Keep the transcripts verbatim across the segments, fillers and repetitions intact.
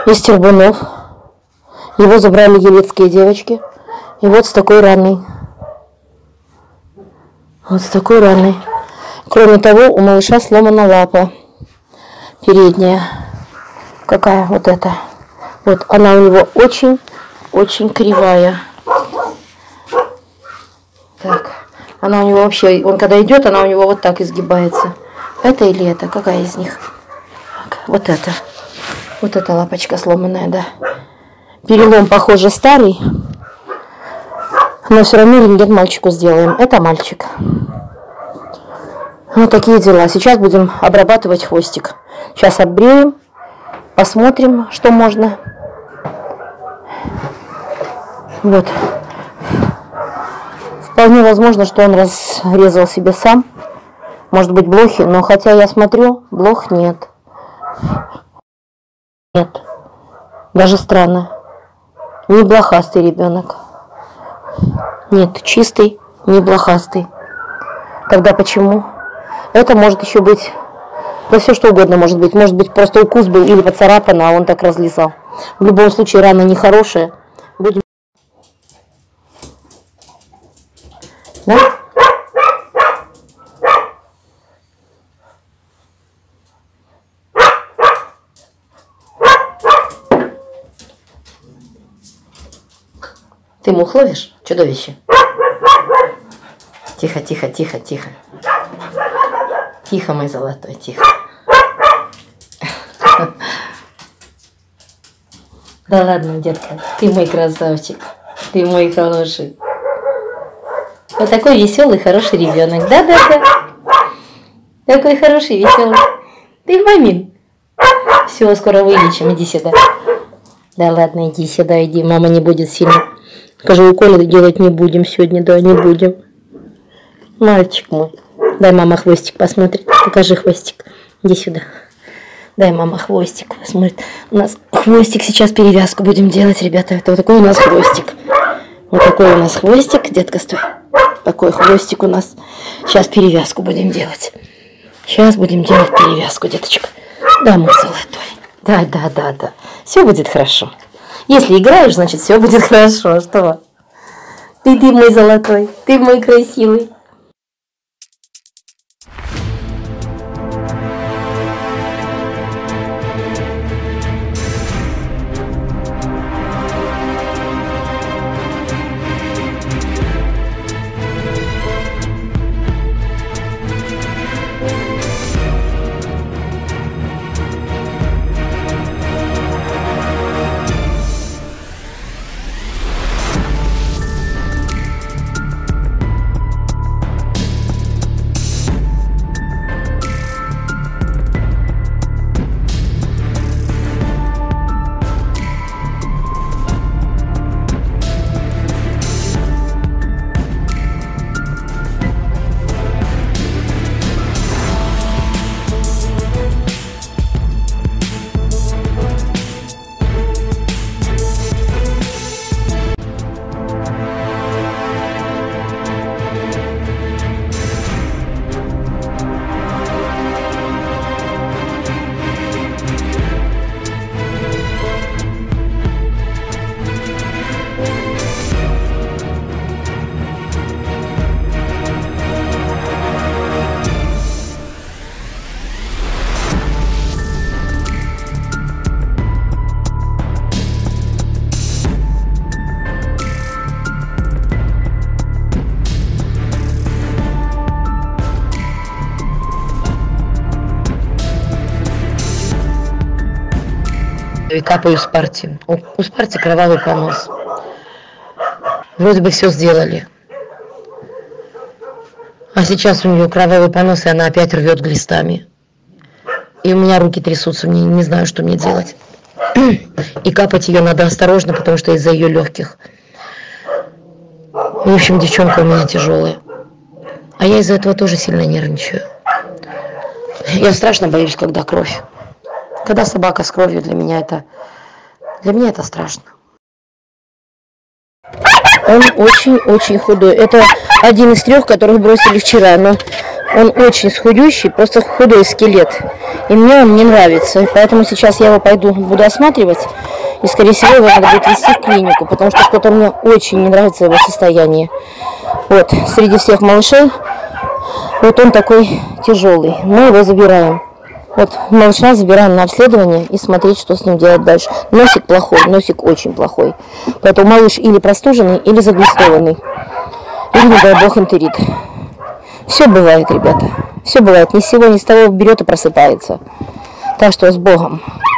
из Тербунов. Его забрали елецкие девочки. И вот с такой раной. Вот с такой раной. Кроме того, у малыша сломана лапа передняя. Какая вот эта. Вот она у него очень-очень кривая. Так. Она у него вообще, он когда идет, она у него вот так изгибается. Это или это? Какая из них? Так, вот это. Вот эта лапочка сломанная, да. Перелом, похоже, старый. Но все равно рентген мальчику сделаем. Это мальчик. Вот такие дела. Сейчас будем обрабатывать хвостик. Сейчас оббреем. Посмотрим, что можно. Вот. Вполне возможно, что он разрезал себе сам. Может быть, блохи, но хотя я смотрю, блох нет. Нет. Даже странно. Не блохастый ребенок. Нет, чистый, не блохастый. Тогда почему? Это может еще быть... Да все что угодно может быть. Может быть, просто укус был или поцарапано, а он так разлезал. В любом случае, рана нехорошая. Будем... Да? Ты мух ловишь, чудовище? Тихо, тихо, тихо, тихо. Тихо, мой золотой, тихо. Да ладно, детка, ты мой красавчик. Ты мой хороший. Вот такой веселый, хороший ребенок. Да-да-да. Такой хороший, веселый. Ты мамин. Все, скоро вылечим. Иди сюда. Да ладно, иди сюда, иди. Мама не будет сильно. Скажи, уколы делать не будем сегодня. Да, не будем. Мальчик мой. Дай мама хвостик посмотрит. Покажи хвостик. Иди сюда. Дай мама хвостик посмотрит. У нас хвостик, сейчас перевязку будем делать, ребята. Это вот такой у нас хвостик. Вот такой у нас хвостик. Детка, стой. Такой хвостик у нас. Сейчас перевязку будем делать. Сейчас будем делать перевязку, деточка. Да, мой золотой. Да, да, да, да. Все будет хорошо. Если играешь, значит, все будет хорошо. Что? Ты, ты мой золотой. Ты мой красивый. И капаю с партии. У, у Спарти кровавый понос. Вроде бы все сделали. А сейчас у нее кровавый понос, и она опять рвет глистами. И у меня руки трясутся, не, не знаю, что мне делать. И капать ее надо осторожно, потому что из-за ее легких. В общем, девчонка у меня тяжелая. А я из-за этого тоже сильно нервничаю. Я страшно боюсь, когда кровь. Когда собака с кровью, для меня это, для меня это страшно. Он очень-очень худой. Это один из трех, которых бросили вчера. Но Он очень схудющий, просто худой скелет. И мне он не нравится. Поэтому сейчас я его пойду, буду осматривать. И, скорее всего, его надо будет везти в клинику. Потому что что-то мне очень не нравится его состояние. Вот, среди всех малышей, вот он такой тяжелый. Мы его забираем. Вот малыша забираем на обследование и смотреть, что с ним делать дальше. Носик плохой, носик очень плохой. Поэтому малыш или простуженный, или заглистованный. Или, не дай бог, энтерит. Все бывает, ребята. Все бывает. Ни с сего, ни с того берет и просыпается. Так что с Богом.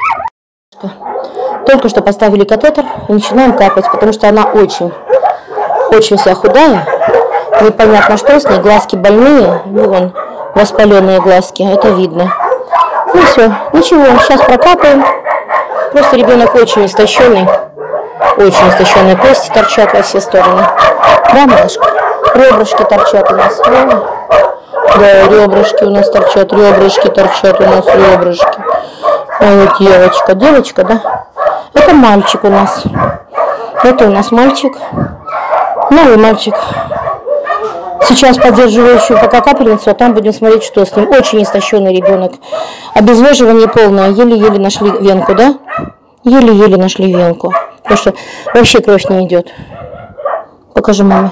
Только что поставили катетер и начинаем капать, потому что она очень, очень вся худая. Непонятно, что с ней. Глазки больные. Вон, воспаленные глазки. Это видно. Ну все. Ничего. Сейчас прокапаем. Просто ребенок очень истощенный. Очень истощенные кости торчат во все стороны. Да, малышка? Ребрышки торчат у нас. Да, ребрышки у нас торчат. Ребрышки торчат у нас. Ребрышки. Ой, девочка. Девочка, да? Это мальчик у нас. Это у нас мальчик. Новый мальчик. Сейчас поддерживаю еще пока капельницу, а там будем смотреть, что с ним. Очень истощенный ребенок. Обезвоживание полное. Еле-еле нашли венку, да? Еле-еле нашли венку. Потому что вообще кровь не идет. Покажи маме.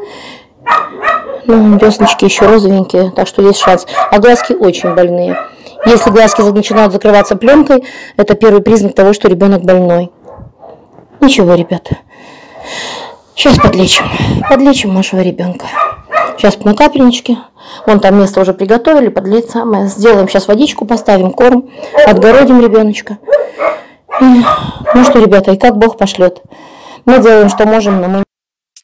Ну, десночки еще розовенькие, так что есть шанс. А глазки очень больные. Если глазки начинают закрываться пленкой, это первый признак того, что ребенок больной. Ничего, ребята. Сейчас подлечим. Подлечим нашего ребенка. Сейчас на капельничке. Вон там место уже приготовили, подлить самое. Сделаем сейчас водичку, поставим корм, отгородим ребеночка. И, ну что, ребята, и как Бог пошлет. Мы делаем, что можем, но мы...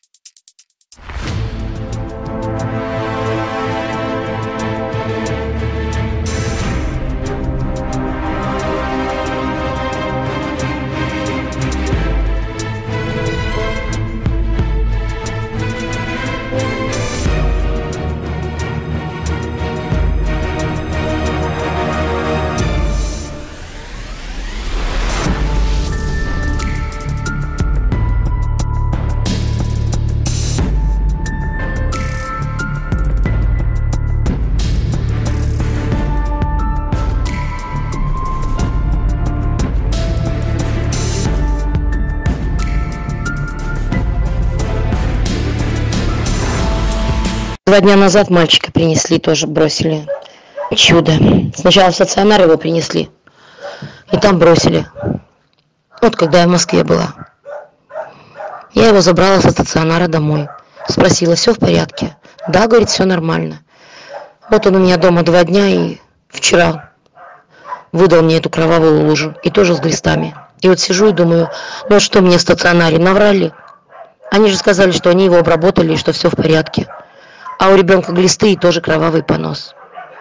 Два дня назад мальчика принесли, тоже бросили. Чудо. Сначала в стационар его принесли, и там бросили. Вот когда я в Москве была. Я его забрала со стационара домой. Спросила, все в порядке? Да, говорит, все нормально. Вот он у меня дома два дня, и вчера выдал мне эту кровавую лужу. И тоже с глистами. И вот сижу и думаю, ну вот что мне в стационаре, наврали? Они же сказали, что они его обработали, и что все в порядке. А у ребенка глисты и тоже кровавый понос.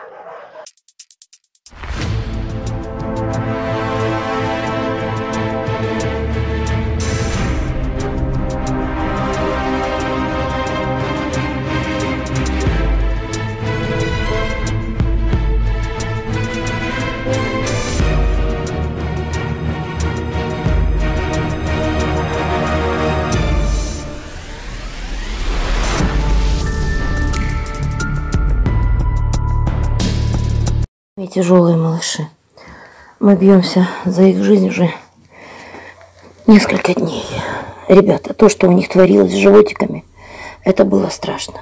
И тяжелые малыши. Мы бьемся за их жизнь уже несколько дней. Ребята, то, что у них творилось с животиками, это было страшно.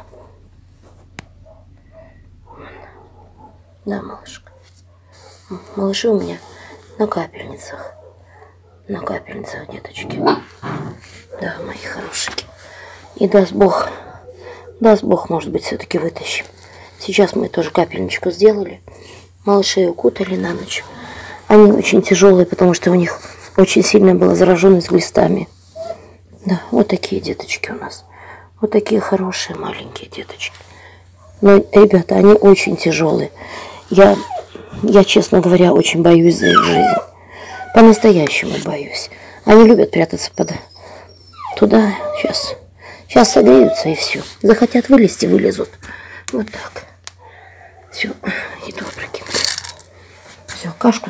Да, малышка. Малыши у меня на капельницах. На капельницах, деточки. Да, мои хорошие. И даст Бог, даст Бог, может быть, все-таки вытащим. Сейчас мы тоже капельничку сделали. Малышей укутали на ночь. Они очень тяжелые, потому что у них очень сильная была зараженность глистами. Да, вот такие деточки у нас. Вот такие хорошие маленькие деточки. Но, ребята, они очень тяжелые. Я, я, честно говоря, очень боюсь за их жизнь. По-настоящему боюсь. Они любят прятаться под... туда. Сейчас. Сейчас согреются и все. Захотят вылезти, вылезут. Вот так. Все, еду опрокинула. Все, кашку.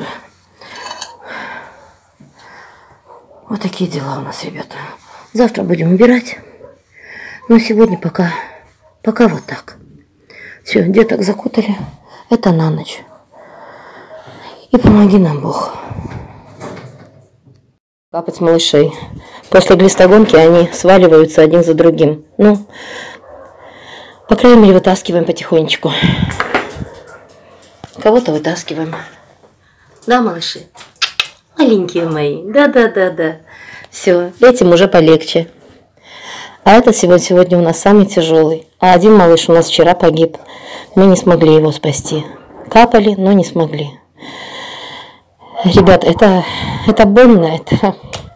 Вот такие дела у нас, ребята. Завтра будем убирать. Но сегодня пока, пока вот так. Все, деток закутали. Это на ночь. И помоги нам, Бог. Капать малышей. После глистогонки они сваливаются один за другим. Ну, по крайней мере, вытаскиваем потихонечку. Кого-то вытаскиваем. Да, малыши? Маленькие мои. Да-да-да-да. Все, этим уже полегче. А этот сегодня, сегодня у нас самый тяжелый. А один малыш у нас вчера погиб. Мы не смогли его спасти. Капали, но не смогли. Ребят, это, это больно. Это,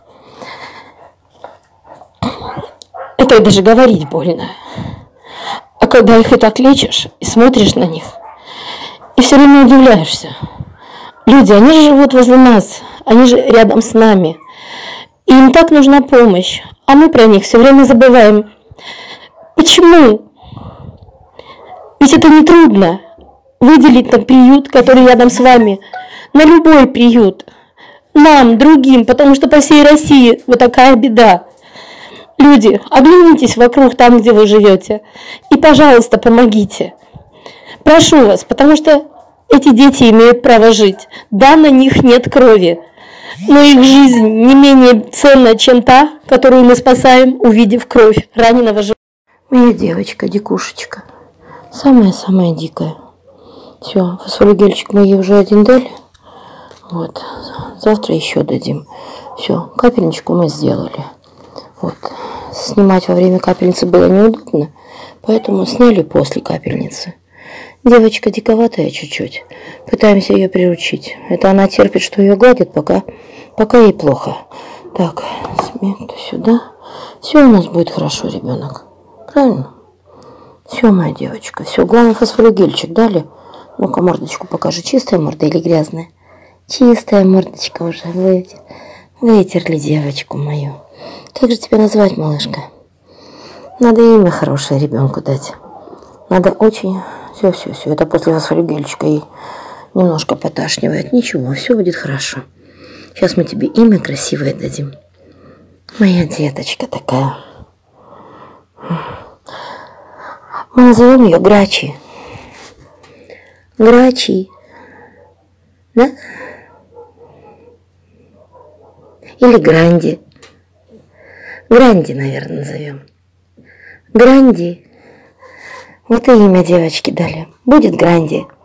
это даже говорить больно. А когда их и так лечишь, и смотришь на них, и все время удивляешься. Люди, они же живут возле нас. Они же рядом с нами. И им так нужна помощь. А мы про них все время забываем. Почему? Ведь это не трудно. Выделить на приют, который рядом с вами. На любой приют. Нам, другим. Потому что по всей России вот такая беда. Люди, оглянитесь вокруг там, где вы живете. И, пожалуйста, помогите. Прошу вас, потому что эти дети имеют право жить. Да, на них нет крови. Но их жизнь не менее ценна, чем та, которую мы спасаем, увидев кровь раненого животного. Моя девочка, дикушечка. Самая-самая дикая. Все, фосфоригельчик мы ей уже один дали. Вот. Завтра еще дадим. Все, капельничку мы сделали. Вот. Снимать во время капельницы было неудобно, поэтому сняли после капельницы. Девочка диковатая чуть-чуть. Пытаемся ее приручить. Это она терпит, что ее гладят, пока, пока ей плохо. Так, смета сюда. Все у нас будет хорошо, ребенок. Правильно? Все, моя девочка. Все, главное, фосфоригельчик дали. Ну-ка, мордочку покажи. Чистая морда или грязная? Чистая мордочка уже. Вытер... Вытерли девочку мою. Как же тебя назвать, малышка? Надо имя хорошее ребенку дать. Надо очень... Все, все, все. Это после фосфоригельчика и немножко поташнивает. Ничего, все будет хорошо. Сейчас мы тебе имя красивое дадим. Моя деточка такая. Мы назовем ее Грачи. Грачи. Да? Или Гранди. Гранди, наверное, назовем. Гранди. Вот и имя девочки дали. Будет Гранди.